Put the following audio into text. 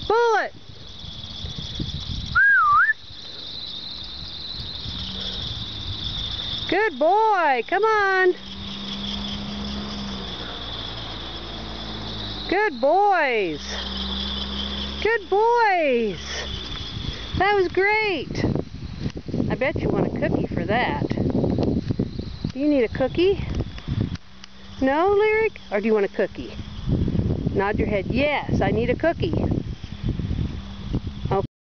Pull it! Good boy! Come on! Good boys! Good boys! That was great! I bet you want a cookie for that. Do you need a cookie? No, Lyric? Or do you want a cookie? Nod your head. Yes, I need a cookie.